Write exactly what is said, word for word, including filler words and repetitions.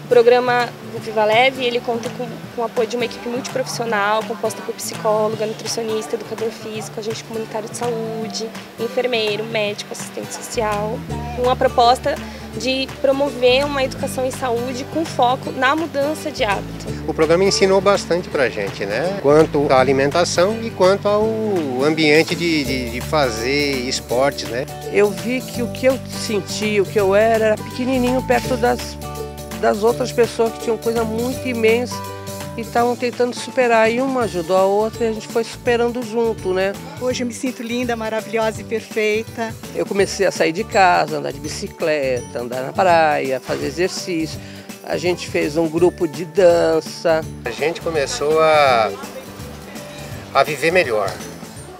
O programa do Viva Leve, ele conta com, com o apoio de uma equipe multiprofissional, composta por psicóloga, nutricionista, educador físico, agente comunitário de saúde, enfermeiro, médico, assistente social. Uma proposta de promover uma educação em saúde com foco na mudança de hábito. O programa ensinou bastante pra gente, né? Quanto à alimentação e quanto ao ambiente de, de, de fazer esportes, né? Eu vi que o que eu sentia, o que eu era, era pequenininho perto das, das outras pessoas que tinham coisa muito imensa e estavam tentando superar. E uma ajudou a outra e a gente foi superando junto, né? Hoje eu me sinto linda, maravilhosa e perfeita. Eu comecei a sair de casa, andar de bicicleta, andar na praia, fazer exercício. A gente fez um grupo de dança. A gente começou a, a viver melhor.